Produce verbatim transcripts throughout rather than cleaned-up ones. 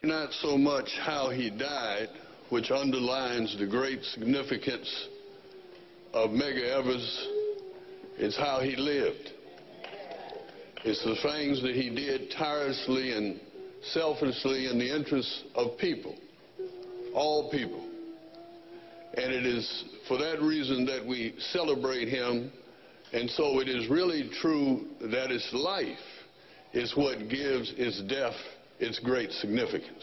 Not so much how he died, which underlines the great significance of Medgar Evers, it's how he lived. It's the things that he did tirelessly and selflessly in the interests of people, all people. And it is for that reason that we celebrate him. And so it is really true that his life is what gives his death its great significance.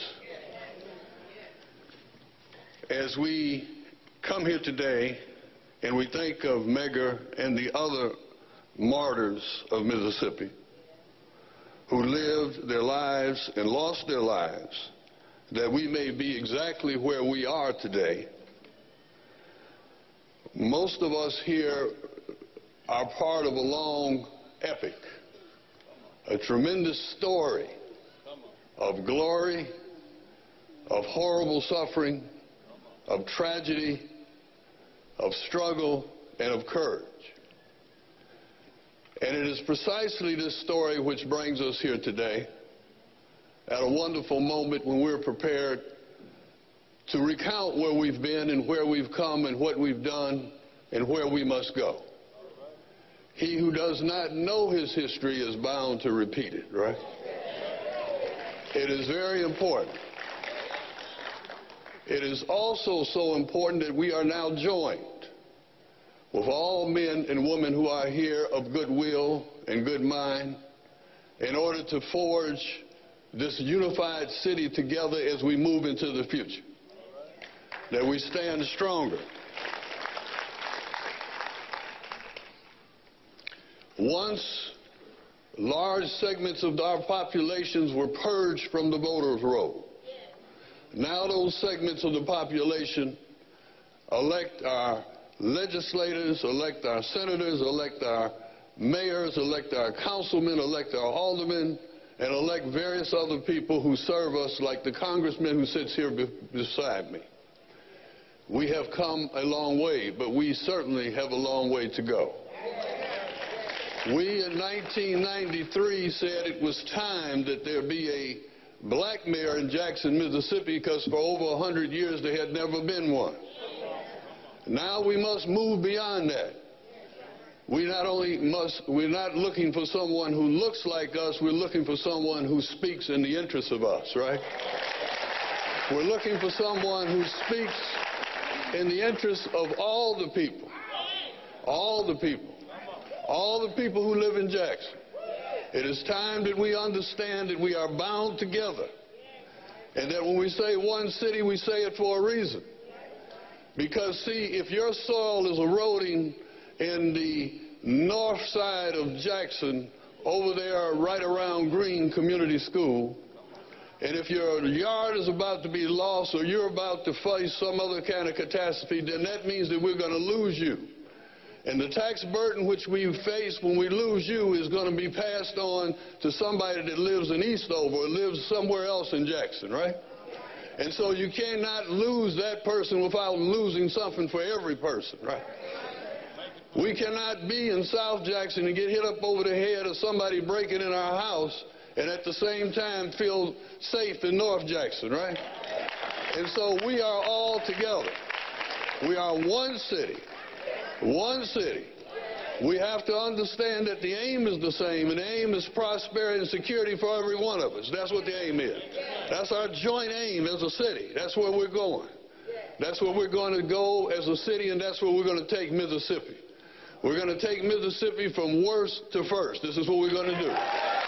As we come here today and we think of Medgar and the other martyrs of Mississippi who lived their lives and lost their lives, that we may be exactly where we are today, most of us here are part of a long epic, a tremendous story of glory, of horrible suffering, of tragedy, of struggle, and of courage. And it is precisely this story which brings us here today at a wonderful moment when we're prepared to recount where we've been and where we've come and what we've done and where we must go. He who does not know his history is bound to repeat it, right? It is very important. It is also so important that we are now joined with all men and women who are here of goodwill and good mind in order to forge this unified city together as we move into the future, that we stand stronger. Once large segments of our populations were purged from the voters' roll. Now those segments of the population elect our legislators, elect our senators, elect our mayors, elect our councilmen, elect our aldermen, and elect various other people who serve us, like the congressman who sits here be beside me. We have come a long way, but we certainly have a long way to go. We in nineteen ninety-three said it was time that there be a black mayor in Jackson, Mississippi, because for over a hundred years there had never been one. Now we must move beyond that. We not only must, we're not looking for someone who looks like us, we're looking for someone who speaks in the interest of us, right? We're looking for someone who speaks in the interest of all the people, all the people. All the people who live in Jackson. It is time that we understand that we are bound together, and that when we say one city, we say it for a reason. Because, see, if your soil is eroding in the north side of Jackson, over there right around Green Community School, and if your yard is about to be lost or you're about to face some other kind of catastrophe, then that means that we're going to lose you. And the tax burden which we face when we lose you is going to be passed on to somebody that lives in Eastover or lives somewhere else in Jackson, right? And so you cannot lose that person without losing something for every person, right? We cannot be in South Jackson and get hit up over the head of somebody breaking in our house and at the same time feel safe in North Jackson, right? And so we are all together. We are one city. One city. We have to understand that the aim is the same, and the aim is prosperity and security for every one of us. That's what the aim is. That's our joint aim as a city. That's where we're going. That's where we're going to go as a city, and that's where we're going to take Mississippi. We're going to take Mississippi from worst to first. This is what we're going to do.